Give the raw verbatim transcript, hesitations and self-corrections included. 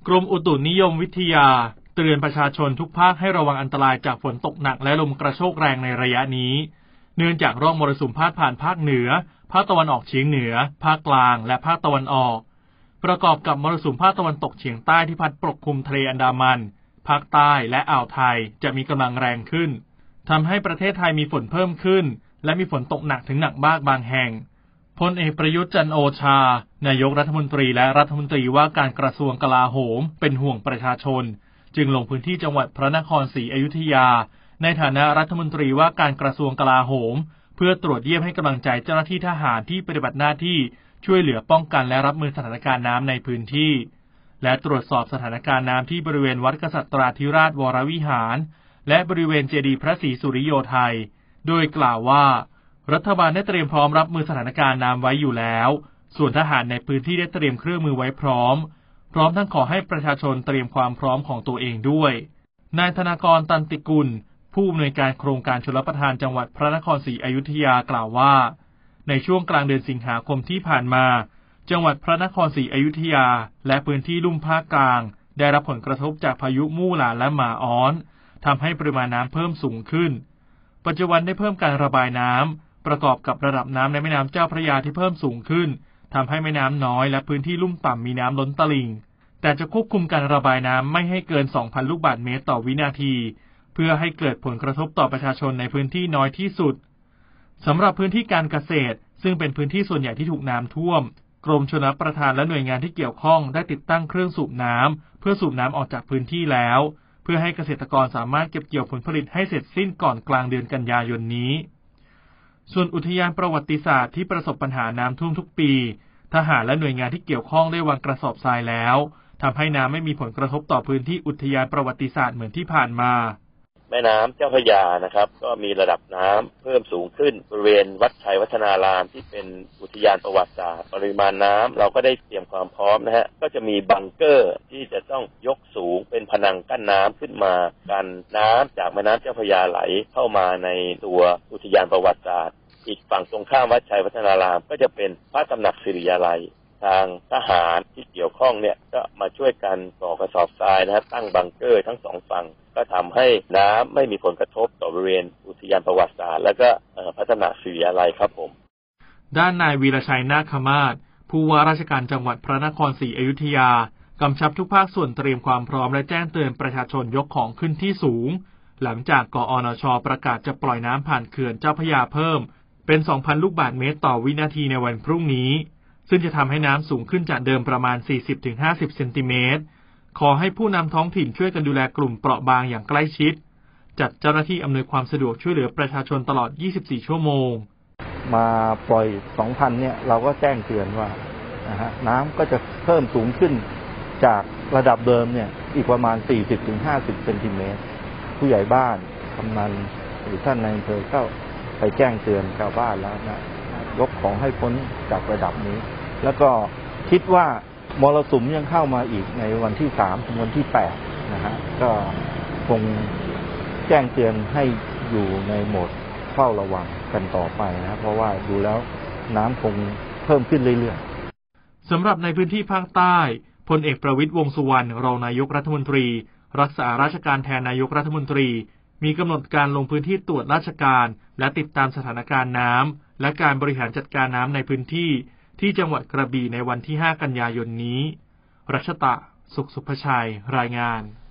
กรมอุตุนิยมวิทยาเตือนประชาชนทุกภาคให้ระวังอันตรายจากฝนตกหนักและลมกระโชกแรงในระยะนี้เนื่องจากร่องมรสุมพาดผ่านภาคเหนือภาคตะวันออกเฉียงเหนือภาคกลางและภาคตะวันออกประกอบกับมรสุมภาคตะวันตกเฉียงใต้ที่พัดปกคลุมทะเลอันดามันภาคใต้และอ่าวไทยจะมีกำลังแรงขึ้นทำให้ประเทศไทยมีฝนเพิ่มขึ้นและมีฝนตกหนักถึงหนักมากบางแห่งพลเอกประยุทธ์จันทร์โอชานายกรัฐมนตรีและรัฐมนตรีว่าการกระทรวงกลาโหมเป็นห่วงประชาชนจึงลงพื้นที่จังหวัดพระนครศรีอยุธยาในฐานะรัฐมนตรีว่าการกระทรวงกลาโหมเพื่อตรวจเยี่ยมให้กำลังใจเจ้าหน้าที่ทหารที่ปฏิบัติหน้าที่ช่วยเหลือป้องกันและรับมือสถานการณ์น้ำในพื้นที่และตรวจสอบสถานการณ์น้ำที่บริเวณวัดกษัตราธิราชวรวิหารและบริเวณเจดีย์พระศรีสุริโยไทยโดยกล่าวว่ารัฐบาลได้เตรียมพร้อมรับมือสถานการณ์น้ำไว้อยู่แล้วส่วนทหารในพื้นที่ได้เตรียมเครื่องมือไว้พร้อมพร้อมทั้งขอให้ประชาชนเตรียมความพร้อมของตัวเองด้วยนายธนากรตันติกุลผู้อำนวยการโครงการชลประทานจังหวัดพระนครศรีอยุธยากล่าวว่าในช่วงกลางเดือนสิงหาคมที่ผ่านมาจังหวัดพระนครศรีอยุธยาและพื้นที่ลุ่มภาคกลางได้รับผลกระทบจากพายุมู่หลานและหมาอ้อนทำให้ปริมาณน้ำเพิ่มสูงขึ้นปัจจุบันได้เพิ่มการระบายน้ำประกอบกับระดับน้ำในแม่น้ำเจ้าพระยาที่เพิ่มสูงขึ้นทำให้แม่น้ำน้อยและพื้นที่ลุ่มต่ำมีน้ำล้นตลิ่งแต่จะควบคุมการระบายน้ำไม่ให้เกิน สองพัน ลูกบาศก์เมตรต่อวินาทีเพื่อให้เกิดผลกระทบต่อประชาชนในพื้นที่น้อยที่สุดสำหรับพื้นที่การเกษตรซึ่งเป็นพื้นที่ส่วนใหญ่ที่ถูกน้ำท่วมกรมชลประทานและหน่วยงานที่เกี่ยวข้องได้ติดตั้งเครื่องสูบน้ำเพื่อสูบน้ำออกจากพื้นที่แล้วเพื่อให้เกษตรกรสามารถเก็บเกี่ยวผลผลิตให้เสร็จสิ้นก่อนกลางเดือนกันยายนนี้ส่วนอุทยานประวัติศาสตร์ที่ประสบปัญหาน้ำท่วมทุกปีทหารและหน่วยงานที่เกี่ยวข้องได้วางกระสอบทรายแล้วทำให้น้ำไม่มีผลกระทบต่อพื้นที่อุทยานประวัติศาสตร์เหมือนที่ผ่านมาแม่น้ำเจ้าพระยานะครับก็มีระดับน้ำเพิ่มสูงขึ้นบริเวณวัดชัยวัฒนารามที่เป็นอุทยานประวัติศาสตร์ปริมาณน้ำเราก็ได้เตรียมความพร้อมนะฮะก็จะมีบังเกอร์ที่จะต้องยกสูงเป็นผนังกั้นน้ำขึ้นมากันน้ำจากแม่น้ำเจ้าพระยาไหลเข้ามาในตัวอุทยานประวัติศาสตร์อีกฝั่งตรงข้ามวัดชัยวัฒนารามก็จะเป็นพระตำหนักศิริยาลัยทางทหารที่เกี่ยวข้องเนี่ยก็มาช่วยกันก่อกระสอบทรายนะฮะตั้งบังเกอร์ทั้งสองฝั่งก็ทำให้น้ำไม่มีผลกระทบต่อบริเวณอุทยานประวัติศาสตร์และก็พระตำหนักศิริยาลัยครับผมด้านนายวีรชัยนาคมาศผู้ว่าราชการจังหวัดพระนครศรีอยุธยากำชับทุกภาคส่วนเตรียมความพร้อมและแจ้งเตือนประชาชนยกของขึ้นที่สูงหลังจากกอนช.ประกาศจะปล่อยน้ำผ่านเขื่อนเจ้าพระยาเพิ่มเป็น สองพัน ลูกบาศก์เมตรต่อวินาทีในวันพรุ่งนี้ซึ่งจะทำให้น้ำสูงขึ้นจากเดิมประมาณ สี่สิบถึงห้าสิบ เซนติเมตรขอให้ผู้นำท้องถิ่นช่วยกันดูแลกลุ่มเปราะบางอย่างใกล้ชิดจัดเจ้าหน้าที่อำนวยความสะดวกช่วยเหลือประชาชนตลอดยี่สิบสี่ชั่วโมงมาปล่อย สองพัน เนี่ยเราก็แจ้งเตือนว่านะฮะน้ำก็จะเพิ่มสูงขึ้นจากระดับเดิมเนี่ยอีกประมาณ สี่สิบถึงห้าสิบ เซนติเมตรผู้ใหญ่บ้านกำนันหรือท่านในอำเภอก็ไปแจ้งเตือนชาวบ้านแล้วนะยกของให้พ้นจากระดับนี้แล้วก็คิดว่ามรสุมยังเข้ามาอีกในวันที่สามถึงวันที่แปดนะฮะก็คงแจ้งเตือนให้อยู่ในโหมดเฝ้าระวังกันต่อไปนะเพราะว่าดูแล้วน้ำคงเพิ่มขึ้นเรื่อยๆสำหรับในพื้นที่ภาคใต้พลเอกประวิตรวงษ์สุวรรณรองนายกรัฐมนตรีรักษาราชการแทนนายกรัฐมนตรีมีกำหนดการลงพื้นที่ตรวจราชการและติดตามสถานการณ์น้ำและการบริหารจัดการน้ำในพื้นที่ที่จังหวัดกระบี่ในวันที่ห้ากันยายนนี้รัชตะ สุขสุภชัยรายงาน